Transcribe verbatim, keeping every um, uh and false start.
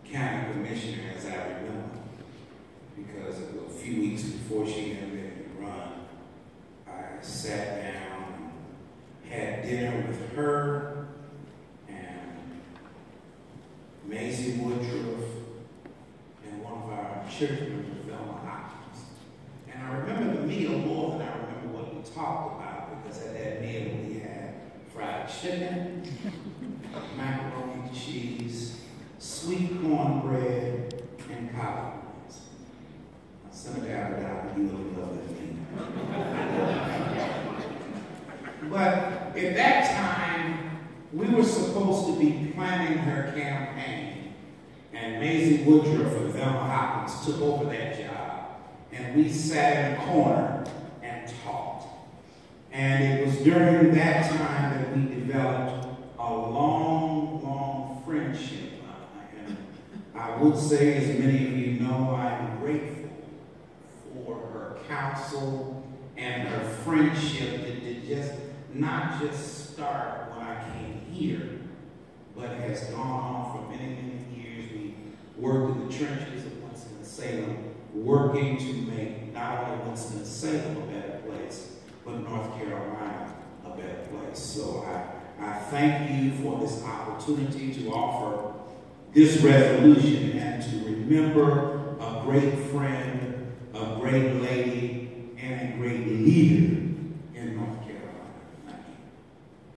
county commissioner as I remember, because a few weeks before she got ready to run, I sat down and had dinner with her and Maisie Woodruff and one of our church members, Velma Hopkins. And I remember the meal more than I remember what we talked about, because at that meal we had fried chicken, macaroni and cheese, sweet cornbread, and collard greens. Senator Abbott, you would love that meal. But at that time, we were supposed to be planning her campaign, and Maisie Woodruff and Velma Hopkins took over that job, and we sat in the corner and talked. And it was during that time that we developed a long, long friendship. And I would say, as many of you know, I'm grateful for her counsel and her friendship that did just not just start when I came here, but has gone on for many, many years. We worked in the trenches of Winston-Salem, working to make not only Winston-Salem a better place, but North Carolina a better place. So I, I thank you for this opportunity to offer this resolution and to remember a great friend, a great lady, and a great leader